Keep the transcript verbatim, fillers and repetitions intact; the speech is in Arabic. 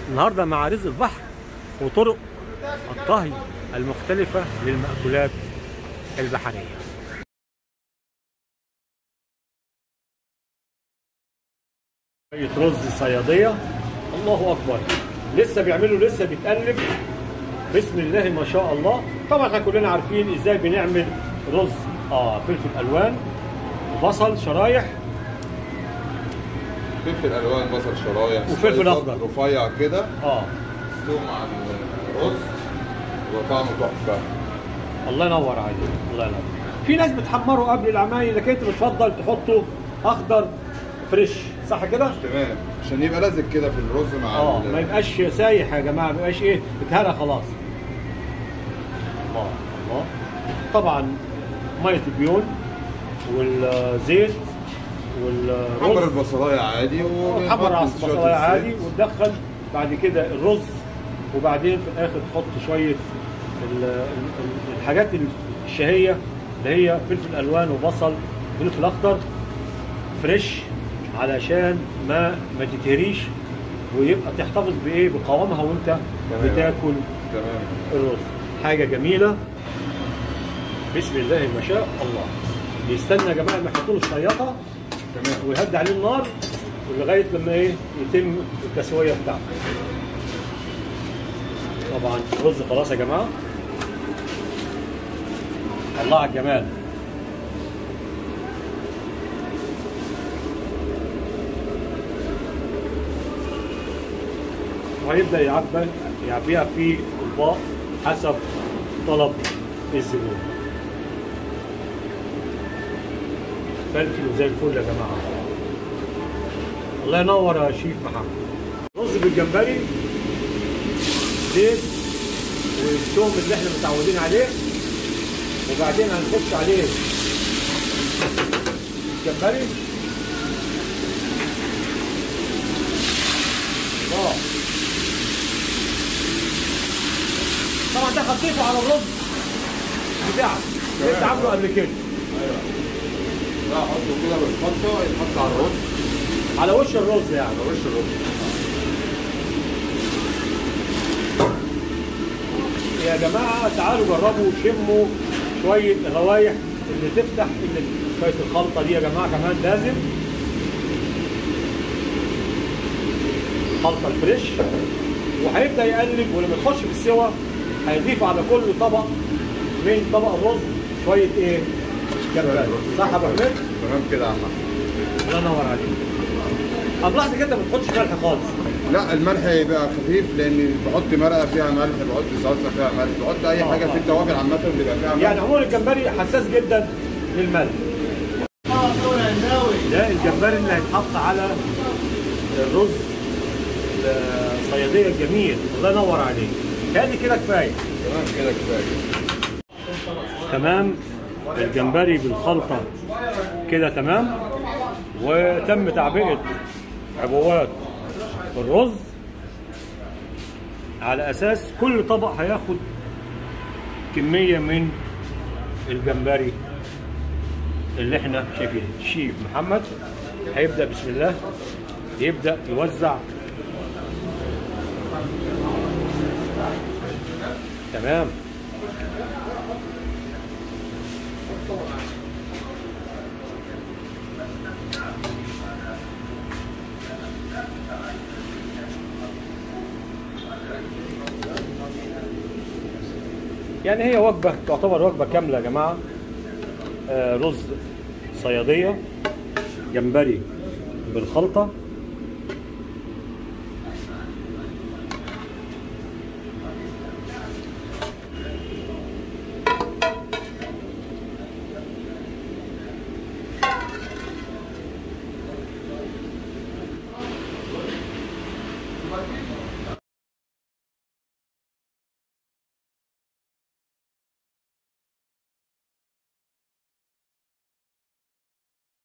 النهارده مع رزق البحر وطرق الطهي المختلفة للمأكولات البحرية. شوية رز صيادية، الله أكبر، لسه بيعملوا، لسه بيتقلب، بسم الله ما شاء الله. طبعا احنا كلنا عارفين ازاي بنعمل رز. اه فلفل ألوان، بصل شرايح، فلفل الوان، بصل شرايح، وفلفل اخضر رفيع كده. اه يستوي مع الرز وطعمه تحفه. الله ينور عليك، الله ينور. في ناس بتحمره قبل العمايل، لكن انت بتفضل تحطه اخضر فريش، صح كده؟ تمام، عشان يبقى لازق كده في الرز مع اه ما يبقاش سايح يا جماعه، ما يبقاش ايه اتهرى خلاص. الله الله. طبعا ميه البيون والزيت والرز، حمر البصلايه عادي، وحمر البصلايه عادي، وتدخل بعد كده الرز، وبعدين في الاخر تحط شويه الحاجات الشهيه اللي هي فلفل الوان وبصل وفلفل اخضر فريش، علشان ما ما تتهريش، ويبقى تحتفظ بايه بقوامها وانت بتاكل تمام الرز. حاجه جميله، بسم الله ما شاء الله. يستنى يا جماعه ما يحطوا له الشياطه تمام، ويهدي عليه النار لغايه لما ايه يتم التسويه بتاعته. طبعا الرز خلاص يا جماعه، الله على الجمال. وهيبدا يعبي يعبيها في اطباق حسب طلب الزبون. فلفل وزي الفل يا جماعه، الله ينور يا شيف محمد. رز بالجمبري، زيت والثوم اللي احنا متعودين عليه، وبعدين هنخش عليه الجمبري. الله، طبعا ده حطيته على الرز بتاعك اللي انت عامله قبل كده. ايوه، لا احطه كده بالخلطه، يتحط على الرز، على وش الرز يعني، على وش الرز. يا جماعه تعالوا جربوا وشموا شويه الروايح اللي تفتح اللي شويه الخلطه دي يا جماعه. كمان لازم خلطه الفريش، وهيبدا يقلب، ولما يخش في السوا هيضيف على كل طبق من طبق الرز شويه ايه؟ جمبري، صح يا ابو حميد؟ تمام كده يا عم احمد، الله ينور عليك. طب لاحظ كده ما بتحطش ملح خالص. لا الملح يبقى خفيف، لان بحط مرقه فيها ملح، بحط صلصه فيها ملح، بحط اي حاجه في التوابل عامه بيبقى فيها ملح. يعني عموما الجمبري حساس جدا للملح. ده الجمبري اللي هيتحط على الرز الصياديه الجميل، الله ينور عليك. هادي كده كفايه. تمام كده كفايه. تمام، الجمبري بالخلطه كده تمام، وتم تعبئه عبوات الرز على اساس كل طبق هياخد كميه من الجمبري اللي احنا شايفينه. الشيف محمد هيبدا بسم الله يبدا يوزع. تمام، يعني هي وجبة تعتبر وجبة كاملة يا جماعة. آه رز صيادية، جمبري بالخلطة،